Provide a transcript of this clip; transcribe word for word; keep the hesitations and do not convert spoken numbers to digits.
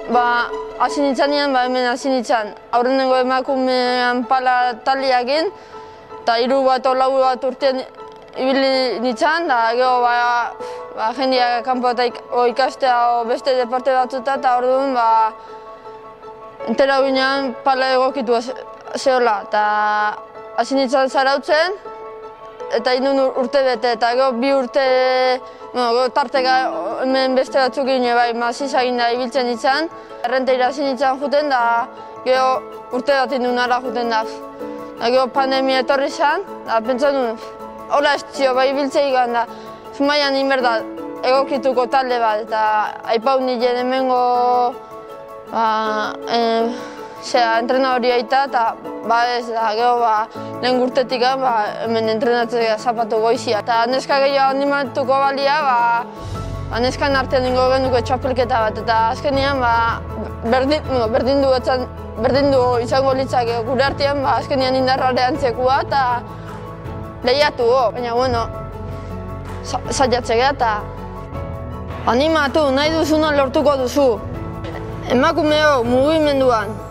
ba, hasi nintzanean, ba, hemen hasi nintzen aurrenengo emakumean pala taliakin, eta hiru bat o lau bat urtean ibili nintzen, da gero ba, ba, jendeak kanpo eta ikastea o beste deporte batzuta, eta orduan ba, entera ginean pala egokitu zehola, eta hasi nintzen zarautzen, eta indun urte bete, eta gero bi urte, bueno, tarteka hemen beste batzuk gine bai, mazizakin da ibiltzen nintzen, errenteira hasi nintzen juten, da gero urte bat indun ara juten da. Da gero pandemia etorri zen, da pentsa duen, hola ez zio, bai ibiltzea ikan da, zumaian inberda egokituko talde bat, eta aipau nien hemengo ba, eh, zera, entrenadori aita, eta ba ez, da gero ba, lehen urtetik ba, hemen entrenatzea zapatu goizia. Eta neska gehiago animatuko balia, ba, ba neskan artean ingo genuko txapelketa bat, eta azkenean ba, berdin, bueno, berdin du etzan, berdin du izango litzake gure artean, ba, azkenean indarrarean txekua, eta lehiatu go. Baina, bueno, zaiatzea eta animatu, nahi duzuna lortuko duzu. Emakumeo mugimenduan.